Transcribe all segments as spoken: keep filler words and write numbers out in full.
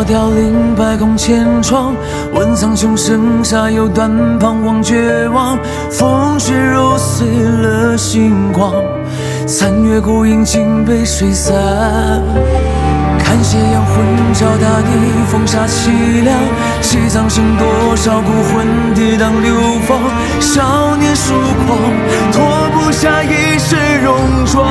凋零，百孔千疮。问苍穹，剩下有段彷徨绝望。风雪揉碎了星光，残月孤影尽被水散。看斜阳昏照大地，风沙凄凉。西藏剩多少孤魂跌宕流放？少年疏狂，脱不下一世戎装。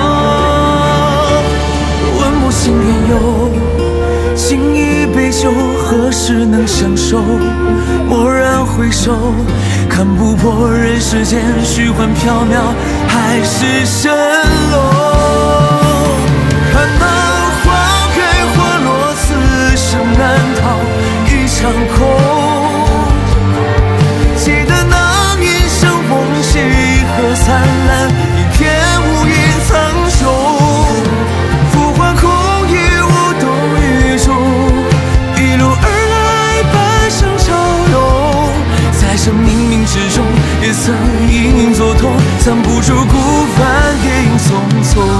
问不醒缘由，敬一杯酒，何时能相守？蓦然回首，看不破人世间虚幻缥缈，海市蜃楼。看那花开花落，此生难逃一场空。记得那年相逢，喜和灿烂，一片乌云苍穹。浮华空也无动于衷，一路而来，半生潮涌。在这冥冥之中，也曾隐隐作痛，藏不住孤帆跌影匆匆。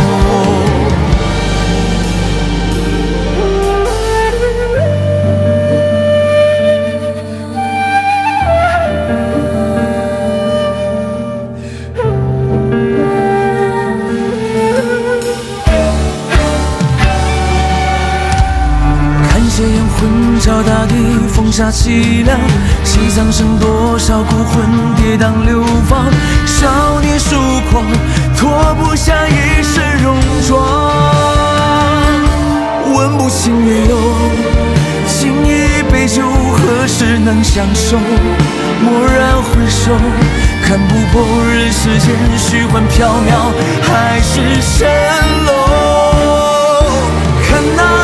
斜阳昏照大地，风沙凄凉。西藏剩多少孤魂跌宕流放？少年疏狂，脱不下一身戎装。问不清缘由，敬一杯酒，何时能相守？蓦然回首，看不破人世间虚幻缥缈，海市蜃楼。看那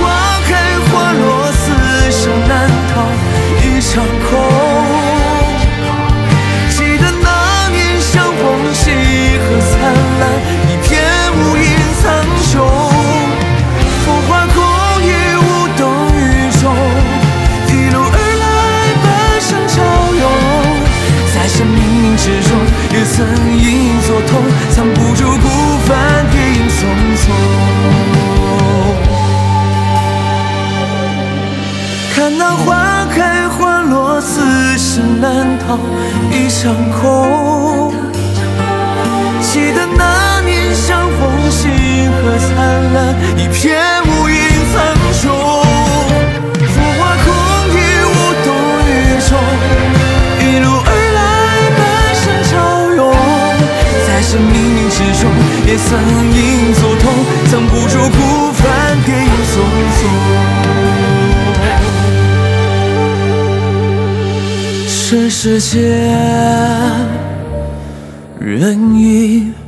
难逃一场空，记得那年相逢，喜和灿烂，一片乌云苍穹。浮华空也无动于衷，一路而来，半生潮涌。在这冥冥之中，也曾隐隐作痛，藏不住孤帆跌影匆匆。看那花开花落，此生难逃一场空。记得那年相逢，喜和灿烂，一片乌云苍穹。浮华空也无动于衷，一路而来，半生潮涌。在这冥冥之中，也曾隐隐作痛，藏不住孤帆跌影匆匆。这世间，人已